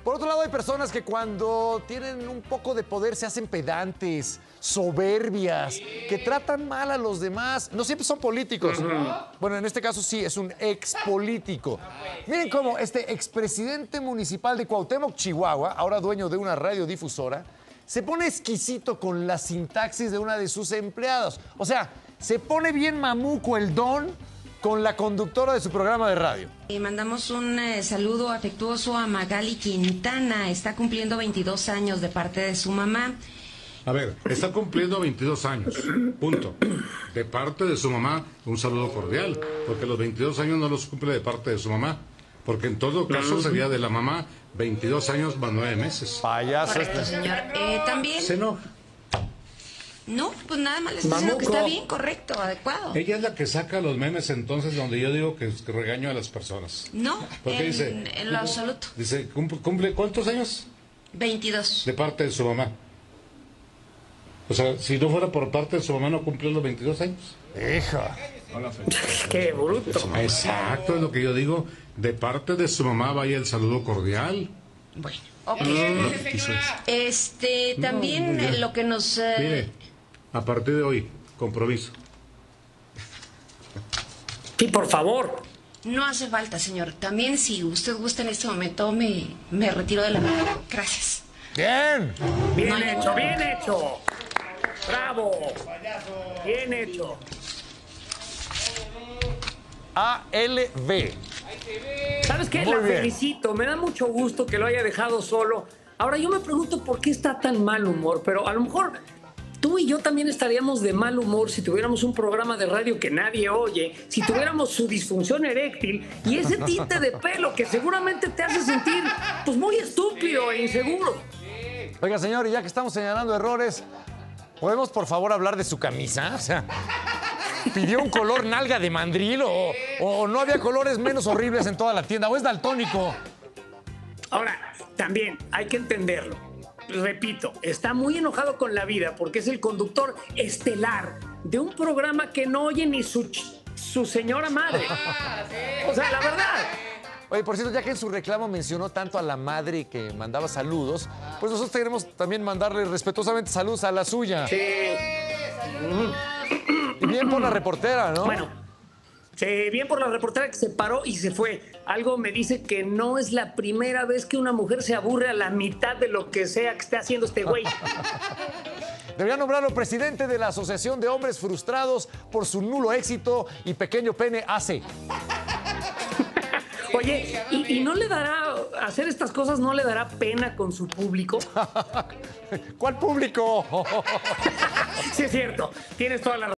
Por otro lado, hay personas que cuando tienen un poco de poder se hacen pedantes, soberbias, que tratan mal a los demás. No siempre son políticos. Bueno, en este caso sí, es un expolítico. Miren cómo este expresidente municipal de Cuauhtémoc, Chihuahua, ahora dueño de una radiodifusora, se pone exquisito con la sintaxis de una de sus empleadas. O sea, se pone bien mamuco el don con la conductora de su programa de radio. Mandamos un saludo afectuoso a Magali Quintana. Está cumpliendo 22 años de parte de su mamá. A ver, está cumpliendo 22 años, punto. De parte de su mamá, un saludo cordial, porque los 22 años no los cumple de parte de su mamá, porque en todo caso sería de la mamá 22 años más 9 meses. Payaso. Correcto, señor. También... ¿Se enoja? No, pues nada más les estoy diciendo que está bien, correcto, adecuado. Ella es la que saca los memes entonces donde yo digo que regaño a las personas. No, Porque dice, en lo absoluto. Dice, ¿cumple cuántos años? 22. De parte de su mamá. O sea, si no fuera por parte de su mamá, no cumplió los 22 años. Hija. ¡Qué bruto! Exacto, es lo que yo digo. De parte de su mamá vaya el saludo cordial. Bueno, ok. También No, lo que nos... Mire, a partir de hoy, compromiso. Sí, por favor. No hace falta, señor. También si usted gusta en este momento, me retiro de la mano. Gracias. Bien. Bien hecho, bien hecho. Bravo. Bien hecho. ALB. ¿Sabes qué? Muy La bien. felicito. Me da mucho gusto que lo haya dejado solo. Ahora, yo me pregunto por qué está tan mal humor, pero a lo mejor tú y yo también estaríamos de mal humor si tuviéramos un programa de radio que nadie oye, si tuviéramos su disfunción eréctil y ese tinte de pelo que seguramente te hace sentir pues muy estúpido e inseguro. Oiga, señor, y ya que estamos señalando errores, ¿podemos por favor hablar de su camisa? O sea, ¿pidió un color nalga de mandril o no había colores menos horribles en toda la tienda? ¿O es daltónico? Ahora, también hay que entenderlo. Repito, está muy enojado con la vida porque es el conductor estelar de un programa que no oye ni su señora madre. O sea, la verdad. Oye, por cierto, ya que en su reclamo mencionó tanto a la madre que mandaba saludos, pues nosotros queremos también mandarle respetuosamente saludos a la suya. Sí. Y bien por la reportera, ¿no? Bueno, bien por la reportera que se paró y se fue. Algo me dice que no es la primera vez que una mujer se aburre a la mitad de lo que sea que esté haciendo este güey. Debería nombrarlo presidente de la Asociación de Hombres Frustrados por su nulo éxito y pequeño pene hace. Oye, ¿y no le dará, hacer estas cosas no le dará pena con su público? ¿Cuál público? Sí, es cierto. Tienes toda la razón.